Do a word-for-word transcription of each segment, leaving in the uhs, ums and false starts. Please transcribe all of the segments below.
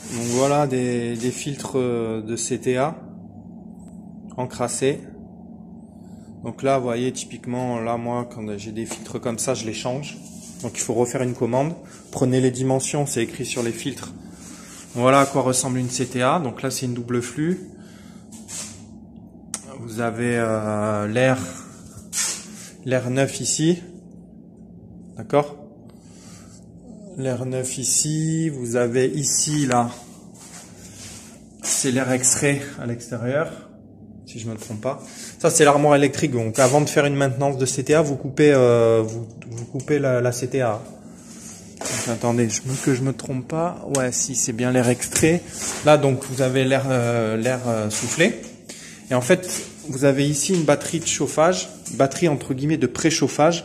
Donc voilà des, des filtres de C T A encrassés. Donc là, vous voyez, typiquement, là, moi, quand j'ai des filtres comme ça, je les change. Donc il faut refaire une commande. Prenez les dimensions, c'est écrit sur les filtres. Voilà à quoi ressemble une C T A. Donc là, c'est une double flux. Vous avez euh, l'air l'air neuf ici. D'accord? L'air neuf ici. Vous avez ici, là, c'est l'air extrait à l'extérieur, si je me trompe pas. Ça, c'est l'armoire électrique. Donc avant de faire une maintenance de C T A, vous coupez, euh, vous, vous coupez la, la C T A. Donc, attendez, je me, que je me trompe pas. Ouais, si, c'est bien l'air extrait. Là, donc, vous avez l'air euh, l'air euh, soufflé. Et en fait, vous avez ici une batterie de chauffage, batterie entre guillemets de préchauffage.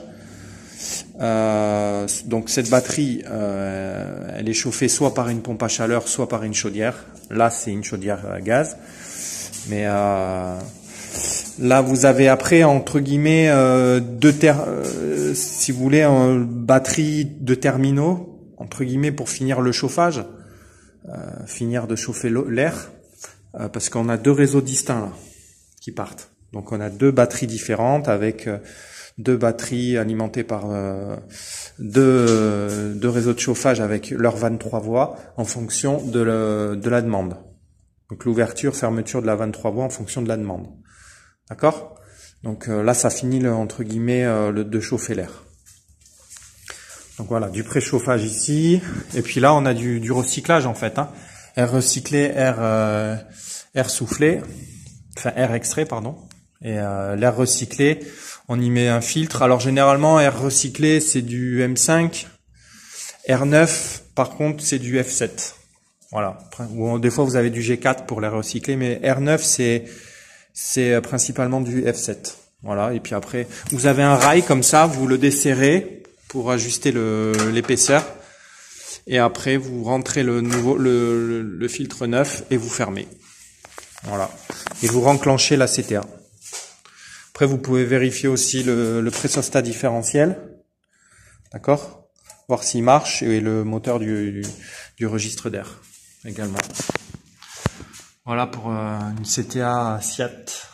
Euh, donc cette batterie, euh, elle est chauffée soit par une pompe à chaleur, soit par une chaudière. Là, c'est une chaudière à gaz. Mais euh, là, vous avez après, entre guillemets, euh, deux ter euh, si vous voulez, une batterie de terminaux, entre guillemets, pour finir le chauffage, euh, finir de chauffer l'air, euh, parce qu'on a deux réseaux distincts là qui partent. Donc on a deux batteries différentes avec euh, deux batteries alimentées par euh, deux, euh, deux réseaux de chauffage avec leurs vingt-trois voies en fonction de, le, de la demande. Donc l'ouverture, fermeture de la vingt-trois voies en fonction de la demande. D'accord? Donc euh, là, ça finit le, entre guillemets euh, le, de chauffer l'air. Donc voilà, du préchauffage ici. Et puis là, on a du, du recyclage en fait. Hein. Air recyclé, air, euh, air soufflé, enfin air extrait, pardon. Et euh, l'air recyclé, on y met un filtre. Alors généralement, air recyclé, c'est du M cinq. R neuf, par contre, c'est du F sept. Voilà. Ou des fois, vous avez du G quatre pour l'air recyclé, mais R neuf, c'est c'est principalement du F sept. Voilà. Et puis après, vous avez un rail comme ça, vous le desserrez pour ajuster le l'épaisseur. Et après, vous rentrez le nouveau le, le, le filtre neuf et vous fermez. Voilà. Et vous renclenchez la C T A. Après, vous pouvez vérifier aussi le, le pressostat différentiel. D'accord? Voir s'il marche et le moteur du, du, du registre d'air également. Voilà pour euh, une C T A Siat.